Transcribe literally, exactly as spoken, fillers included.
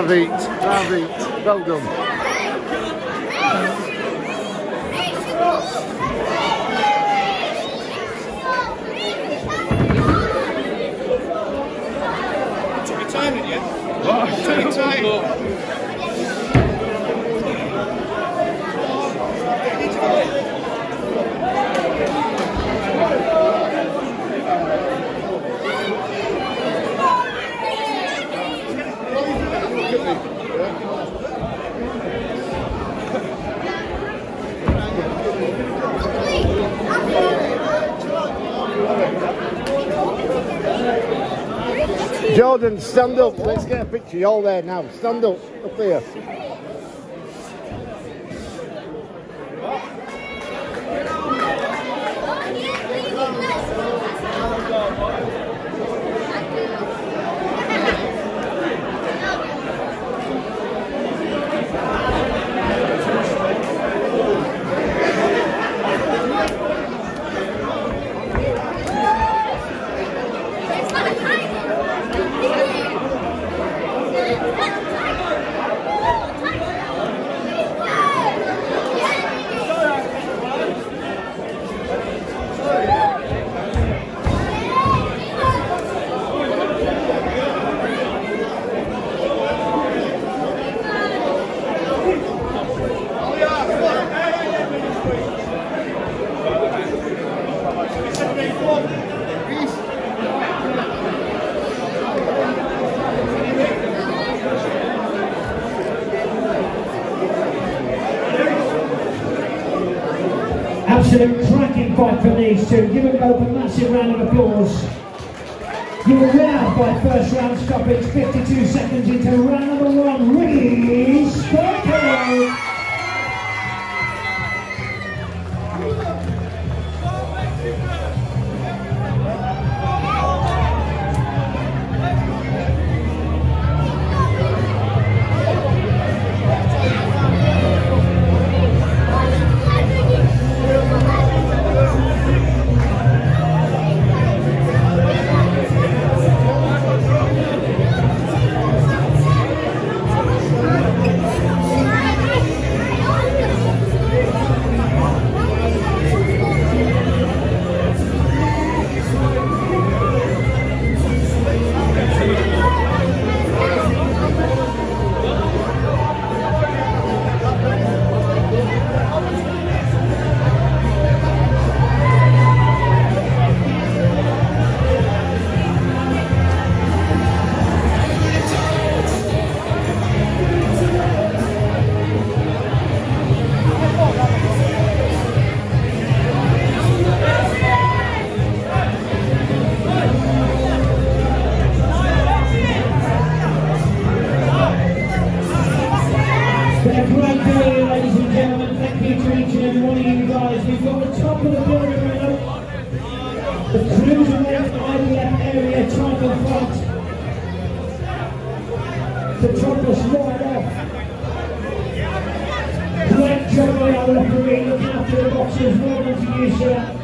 Ravit, Ravit, well done. Took your time, didn't you? What? Took your time. Jordan, stand up. Let's get a picture. You're all there now. Stand up. Up here. Absolute cracking fight from these two. Give them both a massive round of applause. You were winner by first round stoppage, fifty-two seconds into round number one. Rhys Berkeley. The cruiserweight I B F area title fight. The top was right off. Great job by our referee looking after the boxers. Well done to you, sir.